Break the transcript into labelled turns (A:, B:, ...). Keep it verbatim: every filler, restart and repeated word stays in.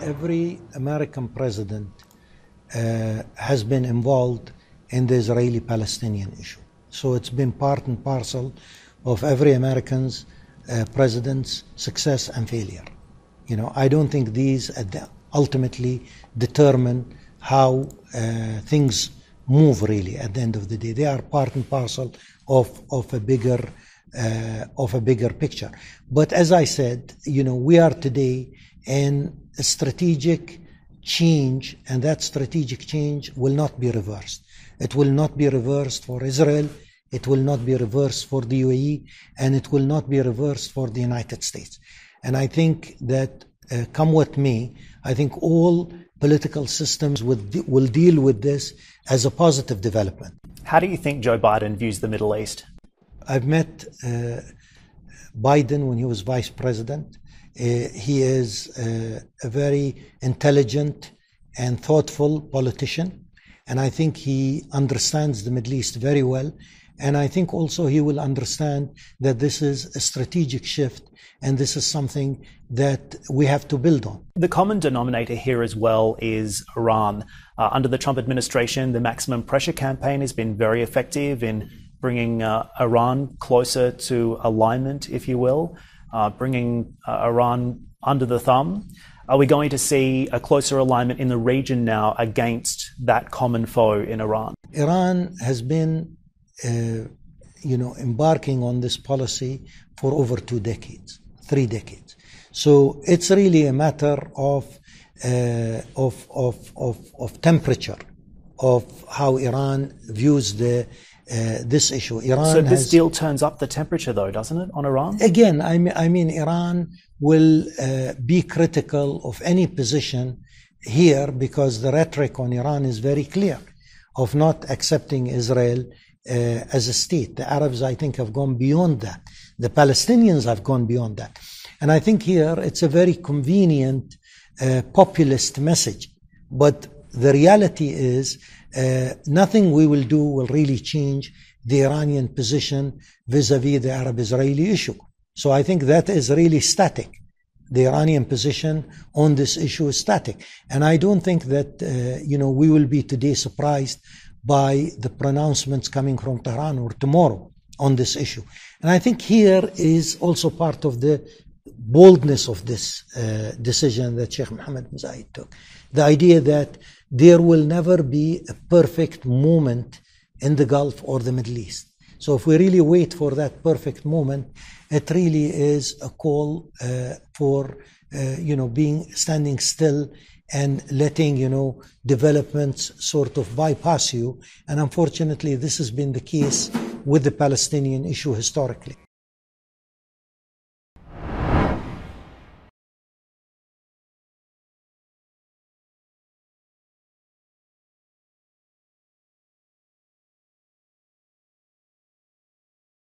A: every American president uh, has been involved in the Israeli-Palestinian issue. So it's been part and parcel of every American's uh, president's success and failure. You know, I don't think these ultimately determine how uh, things move really at the end of the day. They are part and parcel of, of a bigger uh, of a bigger picture. But as I said, you know, we are today in a strategic change, and that strategic change will not be reversed. It will not be reversed for Israel, it will not be reversed for the U A E, and it will not be reversed for the United States. And I think that uh, come what may, I think all political systems would, will deal with this as a positive development.
B: How do you think Joe Biden views the Middle East?
A: I've met uh, Biden when he was vice president. Uh, he is uh, a very intelligent and thoughtful politician, and I think he understands the Middle East very well. And I think also he will understand that this is a strategic shift, and this is something that we have to build on.
B: The common denominator here as well is Iran. Uh, under the Trump administration, the maximum pressure campaign has been very effective in bringing uh, Iran closer to alignment, if you will, uh, bringing uh, Iran under the thumb. Are we going to see a closer alignment in the region now against that common foe in Iran?
A: Iran has been Uh, you know, embarking on this policy for over two decades, three decades. So it's really a matter of uh, of, of of of temperature of how Iran views the uh, this issue. Iran.
B: So this
A: has,
B: deal turns up the temperature, though, doesn't it, on Iran?
A: Again, I mean, I mean, Iran will uh, be critical of any position here because the rhetoric on Iran is very clear of not accepting Israel Uh, as a state. The Arabs, I think, have gone beyond that. The Palestinians have gone beyond that. And I think here it's a very convenient uh, populist message. But the reality is uh, nothing we will do will really change the Iranian position vis-a-vis the Arab-Israeli issue. So I think that is really static. The Iranian position on this issue is static. And I don't think that, uh, you know, we will be today surprised by the pronouncements coming from Tehran or tomorrow on this issue. And I think here is also part of the boldness of this uh, decision that Sheikh Mohammed bin Zayed took. The idea that there will never be a perfect moment in the Gulf or the Middle East. So if we really wait for that perfect moment, it really is a call uh, for, uh, you know, being standing still and letting, you know, developments sort of bypass you. And unfortunately, this has been the case with the Palestinian issue historically.